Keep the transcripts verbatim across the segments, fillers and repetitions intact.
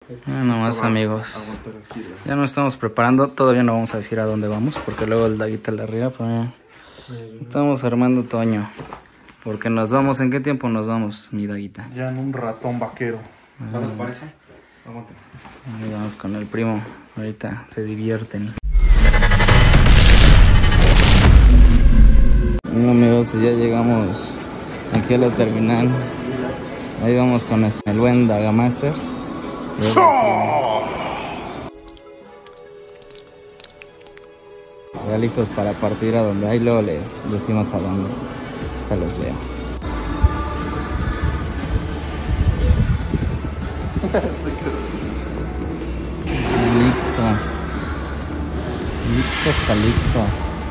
Bueno, más amigos, ya nos estamos preparando. Todavía no vamos a decir a dónde vamos porque luego el Daguita la riega, pero estamos armando Toño. Porque nos vamos, ¿en qué tiempo nos vamos, mi Daguita? Ya en un ratón vaquero. ¿Vas a ocupar eso? Aguante. Ahí vamos con el primo, ahorita se divierten. Bueno amigos, ya llegamos aquí a la terminal. Ahí vamos con el buen Dagamaster. Ya listos para partir a donde hay, luego les decimos a dónde. Ya los veo. Listos. Listos, está listo.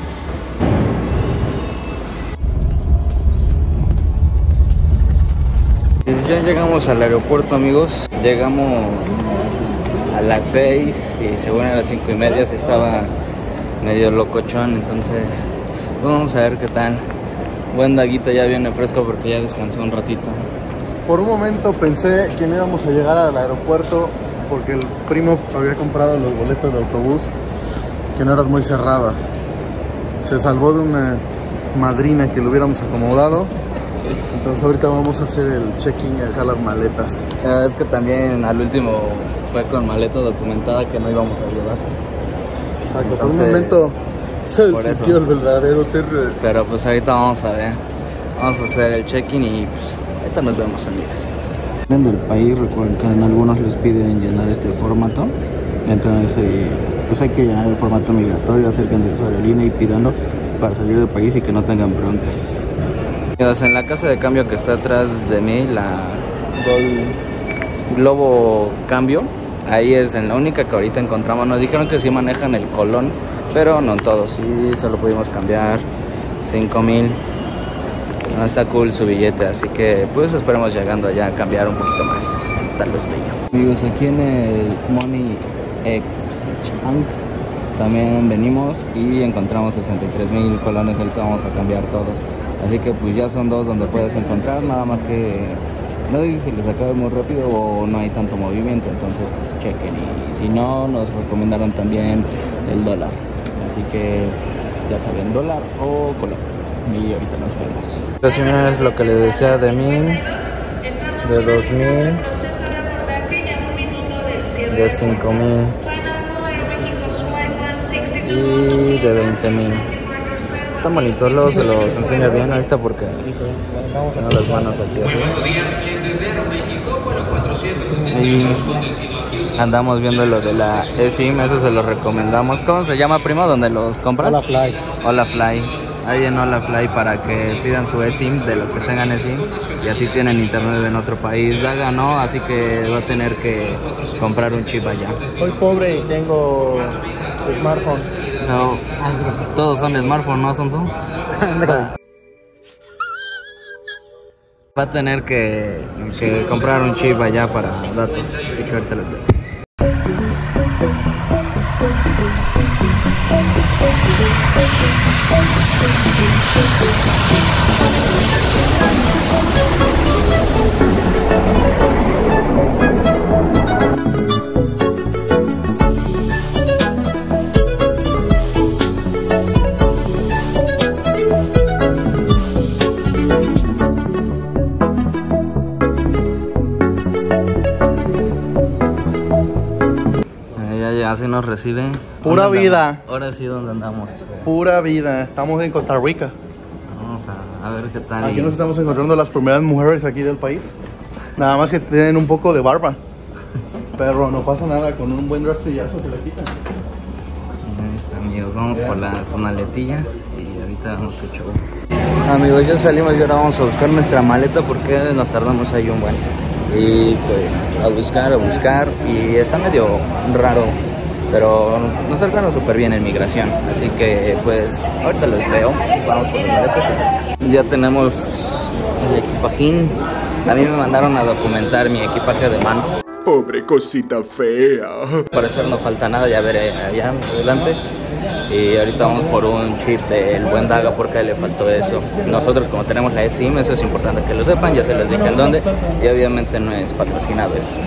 Ya llegamos al aeropuerto amigos. Llegamos a las seis y según a las cinco y media se estaba medio locochón, entonces vamos a ver qué tal. Buen Daguita ya viene fresco porque ya descansó un ratito. Por un momento pensé que no íbamos a llegar al aeropuerto porque el primo había comprado los boletos de autobús que no eran muy cerradas. Se salvó de una madrina que lo hubiéramos acomodado. Entonces ahorita vamos a hacer el check-in y a dejar las maletas. Eh, es que también al último fue con maleta documentada que no íbamos a llevar. Exacto, entonces, por un momento se sintió el verdadero terror. Pero pues ahorita vamos a ver. Vamos a hacer el check-in y pues ahorita nos vemos amigos. Del país, recuerden que en algunos les piden llenar este formato. Entonces eh, pues hay que llenar el formato migratorio, acerquen de su aerolínea y pídanlo para salir del país y que no tengan broncas. En la casa de cambio que está atrás de mí, la Globo Cambio, ahí es en la única que ahorita encontramos. Nos dijeron que sí manejan el Colón, pero no todos, sí solo pudimos cambiar cinco mil. No está cool su billete, así que pues esperemos llegando allá a cambiar un poquito más. Tal vez bello. Amigos, aquí en el Money Exchange también venimos y encontramos sesenta y tres mil colones. Ahorita vamos a cambiar todos. Así que pues ya son dos donde puedes encontrar, nada más que no sé si les acabe muy rápido o no hay tanto movimiento, entonces pues chequen. Y si no, nos recomendaron también el dólar, así que ya saben, dólar o color. Y ahorita nos vemos. Esta señora es lo que les decía de mil, de dos mil, de cinco mil y de veinte mil. Están bonitos, luego se los enseño bien ahorita porque tengo las manos aquí así. Y andamos viendo lo de la eSIM, eso se lo recomendamos. ¿Cómo se llama, primo, donde los compras? Hola Fly. Hola Fly. Ahí en Hola Fly para que pidan su eSIM, de los que tengan eSIM, y así tienen internet en otro país. Daga no, así que va a tener que comprar un chip allá. Soy pobre y tengo smartphone. No, todos son smartphone, ¿no, Sonso? Va, va a tener que, que comprar un chip allá para datos, así que ahorita les veo. Así nos recibe. Pura vida. Ahora sí, ¿dónde andamos? Pura vida. Estamos en Costa Rica. Vamos a, a ver qué tal. Aquí nos estamos encontrando las primeras mujeres aquí del país. Nada más que tienen un poco de barba. Pero no pasa nada, con un buen rastrillazo se la quitan. Ahí está, amigos. Vamos por las maletillas y ahorita vamos que show. Amigos, ya salimos y ahora vamos a buscar nuestra maleta porque nos tardamos ahí un buen. Y pues a buscar, a buscar. Y está medio raro, pero nos trataron súper bien en migración, así que pues ahorita los veo. Vamos por las maletas. Ya tenemos el equipajín. A mí me mandaron a documentar mi equipaje de mano. Pobre cosita fea. Al parecer no falta nada, ya veré allá adelante. Y ahorita vamos por un chip del buen Daga porque le faltó eso. Nosotros como tenemos la eSIM, eso es importante que lo sepan, ya se les dije en dónde. Y obviamente no es patrocinado esto.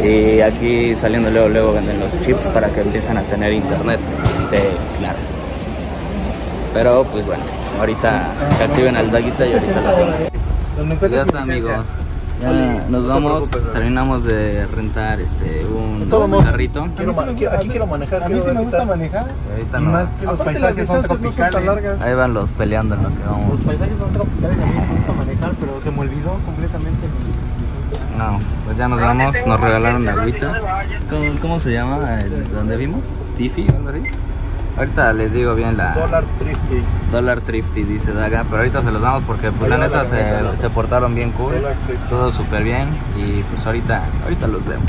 Y aquí saliendo luego, luego venden los chips para que empiecen a tener internet de Claro. Pero pues bueno, ahorita que activen al Daguita y ahorita lo vemos. Ya está, amigos. Ya nos vamos, terminamos de rentar este un carrito. Quiero, aquí quiero manejar. A mí sí me gusta manejar. Ahorita Y no. más que los paisajes son tropicales. Ahí van los peleando en lo que vamos. Los paisajes son tropicales y a mí me gusta manejar, pero se me olvidó completamente mi... No, pues ya nos vamos, nos regalaron la agüita. ¿Cómo, cómo se llama el donde vimos? ¿Tiffy o algo así? Ahorita les digo bien la... Dollar Thrifty. Dollar Thrifty dice Daga, pero ahorita se los damos porque pues la neta se, se portaron bien cool, todo súper bien y pues ahorita, ahorita los vemos.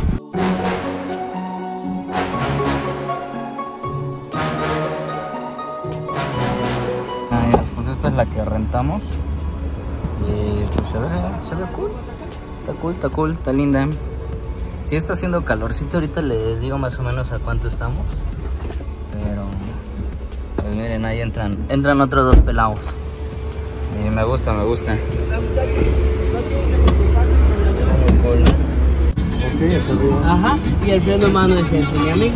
Pues esta es la que rentamos y pues se ve, se ve cool, está cool, está cool, está linda. Si está haciendo calorcito, ahorita les digo más o menos a cuánto estamos, pero... Pues miren, ahí entran, entran otros dos pelados. Y me gusta, me gusta. Cool. Ajá, y el freno mano es eso, mi amigo.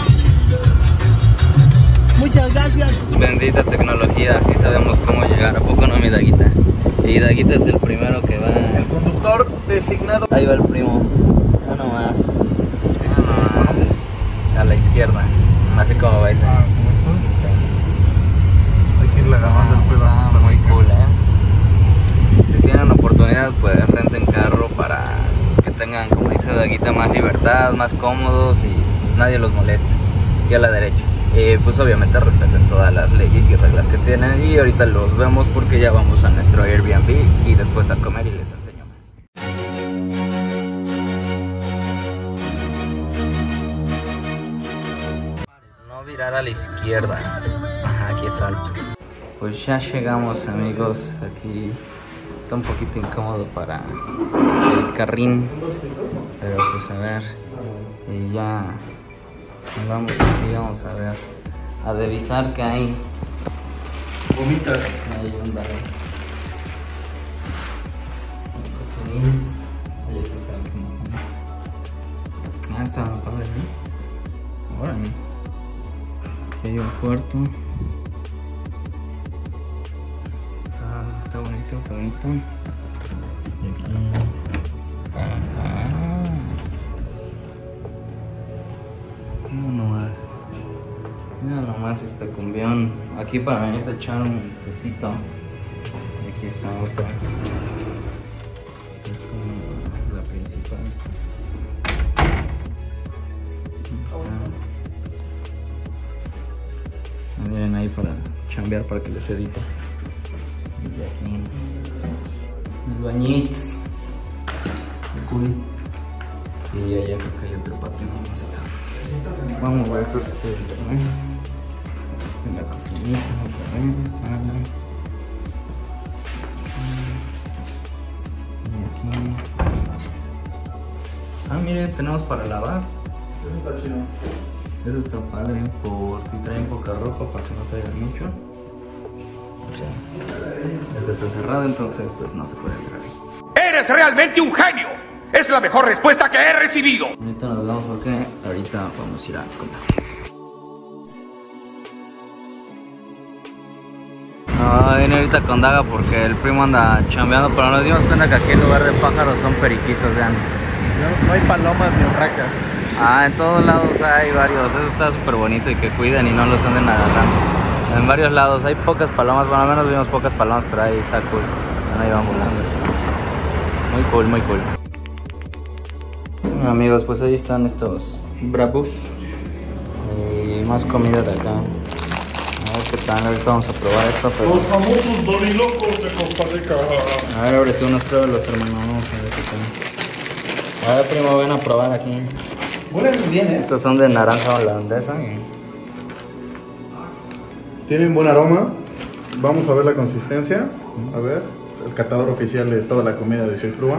Muchas gracias. Bendita tecnología, así sabemos cómo llegar. ¿A poco no, mi Daguita? Y Daguita es el primero que va. El conductor designado. Ahí va el primo. Uno más. Uno más. A la izquierda. Así como va ese. Ah, la agarrando el pedo. Está muy cool, eh. Si tienen oportunidad, pues renten carro para que tengan, como dice Daguita, más libertad, más cómodos y pues nadie los moleste. Y a la derecha. Y pues obviamente respeten todas las leyes y reglas que tienen. Y ahorita los vemos porque ya vamos a nuestro Airbnb y después a comer y les enseño. No virar a la izquierda. Ajá, aquí es alto. Pues ya llegamos, amigos, aquí está un poquito incómodo para el carrín, pero pues a ver, y ya vamos aquí, vamos a ver, a revisar que hay. Vomitas. Hay un dale. Ah, está muy padre, ¿no? Órale. Aquí hay un cuarto. Está bonito, está bonito. Y aquí. Ah, mira nomás. Mira nomás este cumbión. Aquí para venir a echar un tecito. Y aquí está otra. Es como la principal. Miren ahí para chambear para que les edite. Y aquí los bañitos. Cool. Y allá creo que hay otro patio. Vamos allá. Vamos a ver, creo que sí. Aquí está la cocinita, otra vez, sala. Y aquí. Ah, miren, tenemos para lavar. Eso está chido. Eso está padre, por si traen poca ropa para que no traigan mucho. Eso está cerrado, entonces pues no se puede entrar ahí. ¡Eres realmente un genio! ¡Es la mejor respuesta que he recibido! Ahorita nos vamos porque ahorita vamos a ir a comer. No, vine ahorita con Daga porque el primo anda chambeando, pero nos dimos cuenta que aquí en lugar de pájaros son periquitos, vean. No, no hay palomas ni urracas. Ah, en todos lados hay varios, eso está súper bonito y que cuiden y no los anden agarrando. En varios lados hay pocas palomas, bueno, al menos vimos pocas palomas, pero ahí está cool. Ahí van volando. Muy cool, muy cool. Bueno, amigos, pues ahí están estos bravos. Y más comida de acá. A ver qué tal, ahorita vamos a probar esto, pero... Los famosos dorilocos de Costa Rica. A ver, ábrete unos pruebas, hermanos, vamos a ver qué tal. A ver, primo, ven a probar aquí. Huelen bien, ¿eh? Estos son de naranja holandesa y... Tienen buen aroma. Vamos a ver la consistencia. A ver, el catador oficial de toda la comida de Chilclúa.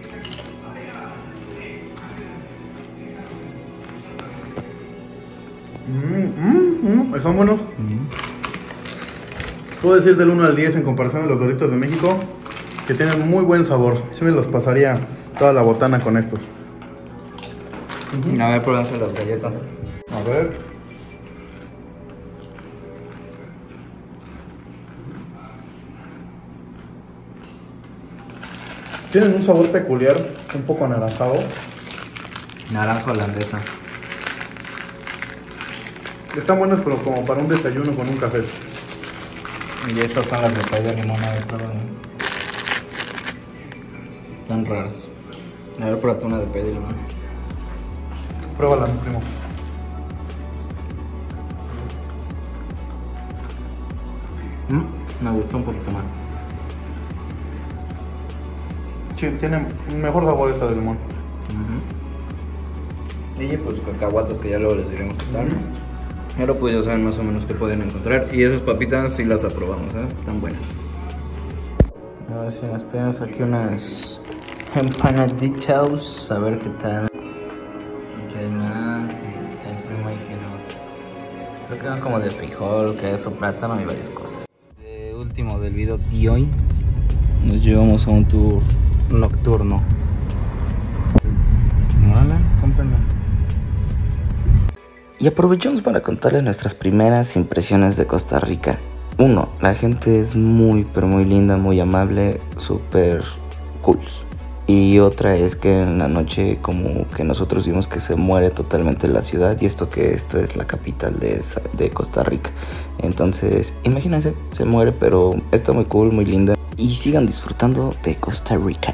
Mmm, mmm, mmm, están buenos. Mm. Puedo decir del uno al diez en comparación a los Doritos de México, que tienen muy buen sabor. Sí me los pasaría toda la botana con estos. Uh-huh. A ver, pruébense las galletas. A ver. Tienen un sabor peculiar, un poco anaranjado. Naranja holandesa. Están buenas, pero como para un desayuno con un café. Y estas son las de pay de limón, a ver, prueben. Están raras. A ver, pruébate una de pay de limón. Pruébala, mi primo. Mm, me gustó un poquito más. Sí, tiene un mejor sabor esta de limón. Uh-huh. Y pues cacahuatos que ya luego les diremos qué tal. Ya lo pues ya saben más o menos qué pueden encontrar. Y esas papitas sí las aprobamos, ¿eh? Están buenas. A ver si nos pedimos aquí unas empanaditas. A ver qué tal. Aquí hay más. El primo ahí tiene otras. Creo que eran como de frijol, queso, plátano y varias cosas. De último del video de hoy, nos llevamos a un tour nocturno. Hola, cómprenme. Y aprovechamos para contarles nuestras primeras impresiones de Costa Rica. Uno, la gente es muy pero muy linda, muy amable, súper cool. Y otra es que en la noche como que nosotros vimos que se muere totalmente la ciudad, y esto que esto es la capital de, de Costa Rica. Entonces imagínense, se muere, pero está muy cool, muy linda. Y sigan disfrutando de Costa Rica.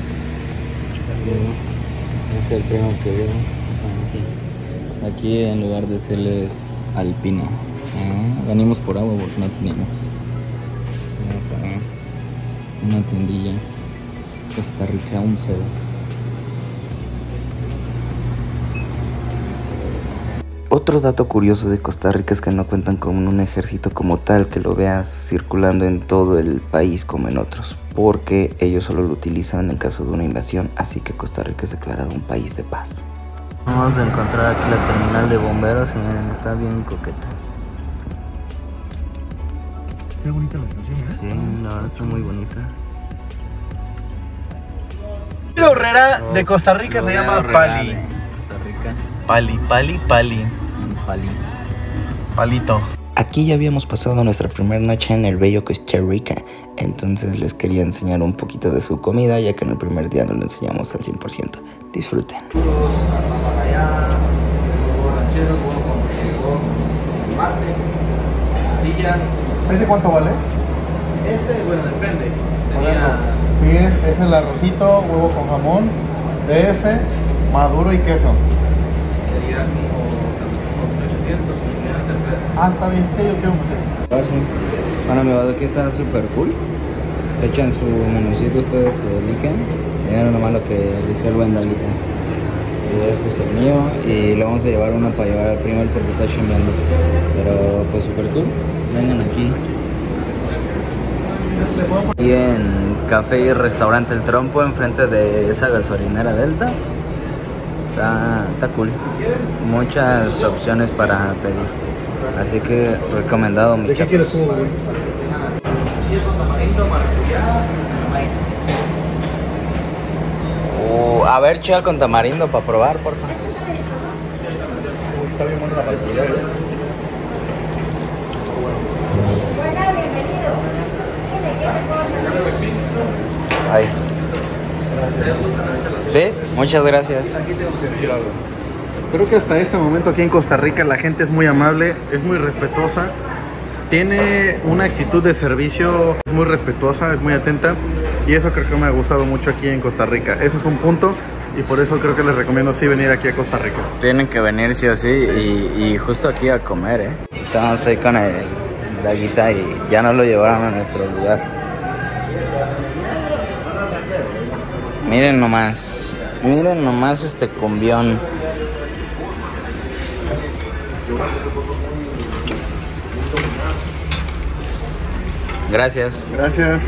Ese es el primo que veo aquí. Aquí en lugar de ser es alpina. Ah, venimos por agua porque no teníamos. Vamos a ver. Una tiendilla. Costa Rica, un cero. Otro dato curioso de Costa Rica es que no cuentan con un ejército como tal que lo veas circulando en todo el país como en otros, porque ellos solo lo utilizan en caso de una invasión, así que Costa Rica es declarado un país de paz. Vamos a encontrar aquí la terminal de bomberos y miren, está bien coqueta. Qué bonita la estación, ¿eh? Sí, la verdad está muy bonita. La horrera de Costa Rica se llama Pali. Costa Rica. Pali, Pali, Pali. Pali. Palito. Aquí ya habíamos pasado nuestra primera noche en el bello Costa Rica, entonces les quería enseñar un poquito de su comida, ya que en el primer día no lo enseñamos al cien por ciento. Disfruten. ¿Ese cuánto vale? Este, bueno, depende. Sería... Sí, es, es el arrocito, huevo con jamón, de ese, maduro y queso. Sería como ochocientos pesos. Ah, está bien, sí, yo quiero un Bueno, mi boda aquí está súper cool. Se echan su menucito, ustedes eligen. Miren nomás lo que elige el buen Dalita. Y este es el mío. Y le vamos a llevar uno para llevar al primo porque está chambeando. Pero pues súper cool. Vengan aquí. Y en Café y Restaurante El Trompo, enfrente de esa gasolinera Delta. Está, está cool. Muchas opciones para pedir. Así que recomendado, mi ¿De qué quieres jugo, güey? Uh, a ver, chía con tamarindo para probar, por favor. Uy, está bien buena la maracuyá, ¿eh? Ahí. Sí, muchas gracias. Aquí tengo que decir algo. Creo que hasta este momento aquí en Costa Rica la gente es muy amable, es muy respetuosa, tiene una actitud de servicio, es muy respetuosa, es muy atenta, y eso creo que me ha gustado mucho aquí en Costa Rica. Eso es un punto, y por eso creo que les recomiendo sí venir aquí a Costa Rica. Tienen que venir sí o sí, y, y justo aquí a comer, ¿eh? Estamos ahí con el Daguita y ya nos lo llevaron a nuestro lugar. Miren nomás, miren nomás este cumbión. Gracias. Gracias.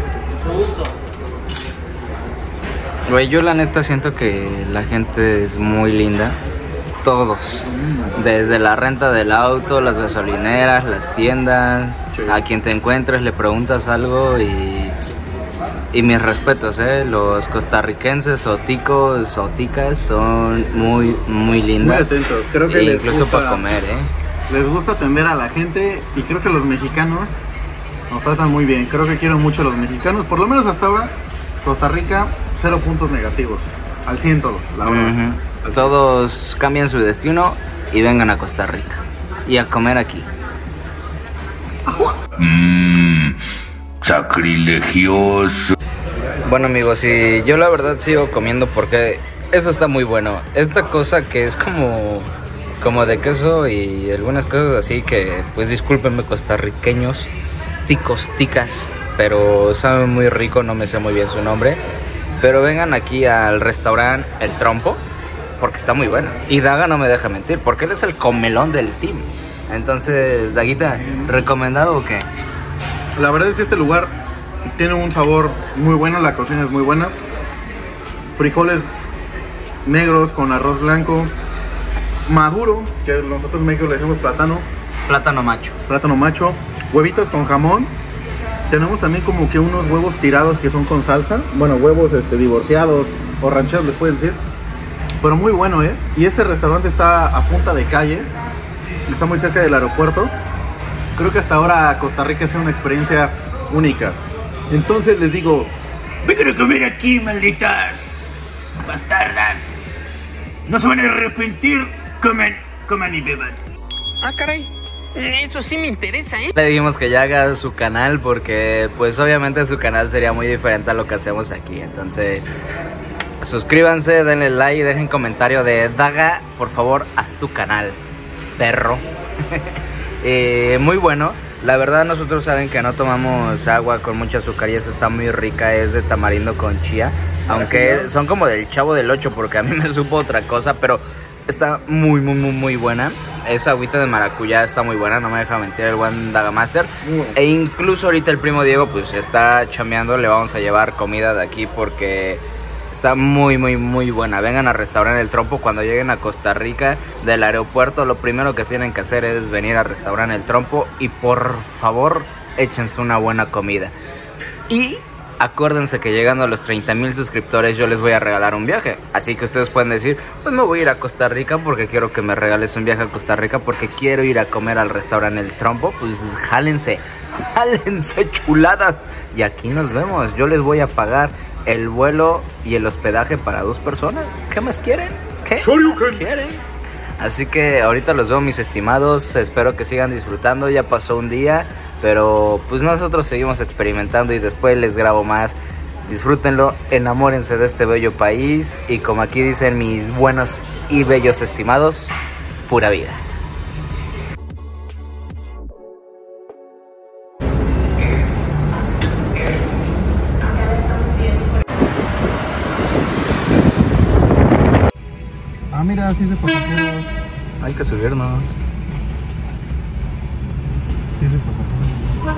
Güey, yo la neta siento que la gente es muy linda. Todos. Desde la renta del auto, las gasolineras, las tiendas. Sí. A quien te encuentres le preguntas algo y Y mis respetos, eh, los costarricenses o ticos o ticas son muy, muy lindas. Muy atentos, creo que e les incluso gusta, para comer, eh. Les gusta atender a la gente y creo que los mexicanos nos tratan muy bien. Creo que quiero mucho a los mexicanos, por lo menos hasta ahora. Costa Rica, cero puntos negativos, al cien todos, la verdad. Uh-huh. Todos cambian su destino y vengan a Costa Rica y a comer aquí. Mmm, sacrilegioso. Bueno amigos, y yo la verdad sigo comiendo porque eso está muy bueno. Esta cosa que es como, como de queso y algunas cosas así que, pues discúlpenme costarriqueños, ticos, ticas, pero sabe muy rico, no me sé muy bien su nombre. Pero vengan aquí al restaurante El Trompo, porque está muy bueno. Y Daga no me deja mentir, porque él es el comelón del team. Entonces, Daguita, ¿recomendado o qué? La verdad es que este lugar tiene un sabor muy bueno, la cocina es muy buena. Frijoles negros con arroz blanco, maduro, que nosotros en México le decimos plátano. Plátano macho. Plátano macho, huevitos con jamón. Tenemos también como que unos huevos tirados que son con salsa. Bueno, huevos este, divorciados o rancheros les pueden decir. Pero muy bueno, ¿eh? Y este restaurante está a punta de calle. Está muy cerca del aeropuerto. Creo que hasta ahora Costa Rica es una experiencia única. Entonces les digo, Vengan a comer aquí, malditas bastardas. No se van a arrepentir. Coman, coman y beban. Ah, caray. Eso sí me interesa, ¿eh? Le dijimos que ya haga su canal porque pues obviamente su canal sería muy diferente a lo que hacemos aquí. Entonces suscríbanse, denle like y dejen comentario de Daga, por favor, haz tu canal, perro. eh, muy bueno. La verdad nosotros saben que no tomamos agua con mucho azúcar y esta está muy rica, es de tamarindo con chía. Aunque son como del Chavo del ocho porque a mí me supo otra cosa, pero está muy muy muy muy buena. Esa agüita de maracuyá está muy buena, no me deja mentir el buen Daga Master. E incluso ahorita el primo Diego pues está chambeando, le vamos a llevar comida de aquí porque está muy muy muy buena. Vengan a Restaurante El Trompo cuando lleguen a Costa Rica del aeropuerto. Lo primero que tienen que hacer es venir a Restaurante El Trompo y por favor échense una buena comida. Y acuérdense que llegando a los treinta mil suscriptores yo les voy a regalar un viaje. Así que ustedes pueden decir, pues me voy a ir a Costa Rica porque quiero que me regales un viaje a Costa Rica porque quiero ir a comer al restaurante El Trompo. Pues jálense, jálense chuladas. Y aquí nos vemos, yo les voy a pagar el vuelo y el hospedaje para dos personas. ¿Qué más quieren? ¿Qué más quieren? Así que ahorita los veo, mis estimados. Espero que sigan disfrutando. Ya pasó un día, pero pues nosotros seguimos experimentando y después les grabo más. Disfrútenlo, enamórense de este bello país y como aquí dicen mis buenos y bellos estimados, pura vida. ah mira, sí se pasajeros. Hay que subirnos. Sí se pasajeros.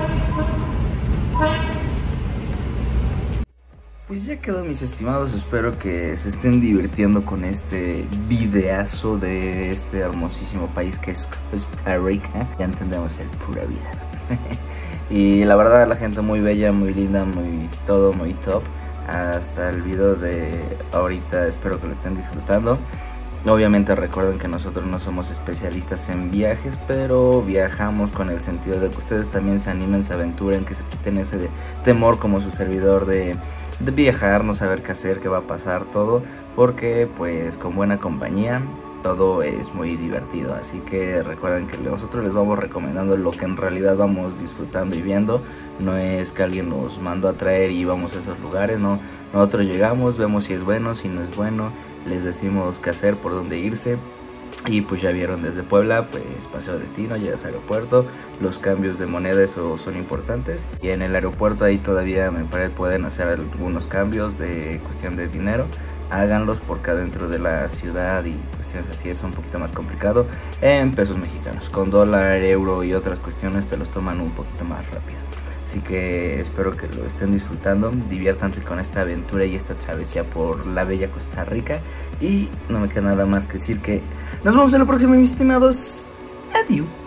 Pues ya quedó, mis estimados, espero que se estén divirtiendo con este videazo de este hermosísimo país que es Costa Rica. Ya entendemos el pura vida. Y la verdad la gente muy bella, muy linda, muy todo, muy top. Hasta el video de ahorita, espero que lo estén disfrutando. Obviamente recuerden que nosotros no somos especialistas en viajes, pero viajamos con el sentido de que ustedes también se animen, se aventuren, que se quiten ese temor como su servidor de, de viajar, no saber qué hacer, qué va a pasar, todo, porque pues con buena compañía todo es muy divertido. Así que recuerden que nosotros les vamos recomendando lo que en realidad vamos disfrutando y viendo. No es que alguien nos mandó a traer y vamos a esos lugares, no. Nosotros llegamos, vemos si es bueno, si no es bueno, les decimos qué hacer, por dónde irse. Y pues ya vieron desde Puebla, pues paseo destino, llegas al aeropuerto. Los cambios de moneda, eso son importantes. Y en el aeropuerto ahí todavía me parece pueden hacer algunos cambios de cuestión de dinero. Háganlos porque adentro de la ciudad y cuestiones así es un poquito más complicado en pesos mexicanos. Con dólar, euro y otras cuestiones te los toman un poquito más rápido. Así que espero que lo estén disfrutando, diviértanse con esta aventura y esta travesía por la bella Costa Rica. Y no me queda nada más que decir que nos vemos en la próxima, mis estimados. Adiós.